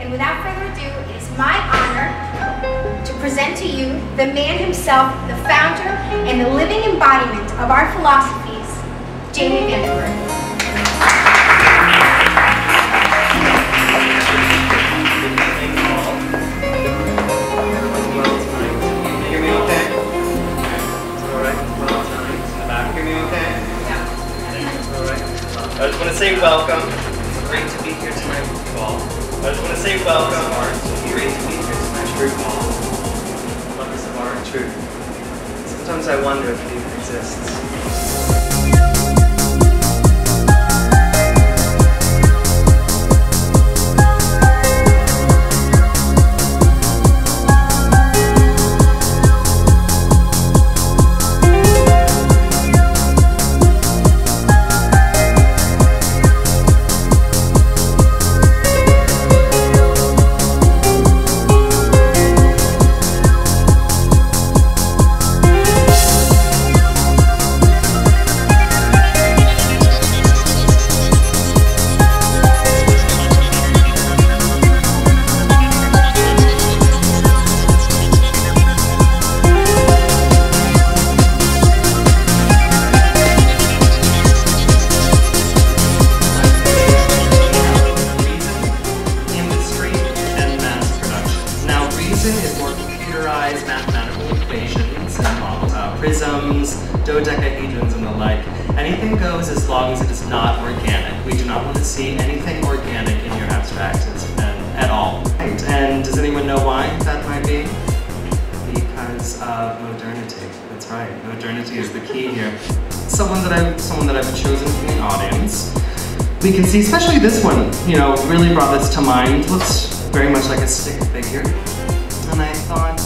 And without further ado, it is my honor to present to you the man himself, the founder and the living embodiment of our philosophies, Jamie Vandenberg. I just want to say welcome. It's great to be here tonight with you all. I just want to say welcome. It's great to be here tonight with you all. Lovers of art and truth. Sometimes I wonder if it even exists. Is more computerized mathematical equations and prisms, dodecahedrons, and the like. Anything goes as long as it is not organic. We do not want to see anything organic in your abstracts at all. Right. And does anyone know why that might be? Because of modernity. That's right. Modernity is the key here. Someone that I've chosen from the audience. We can see, especially this one, really brought this to mind. Looks very much like a stick figure. And I thought,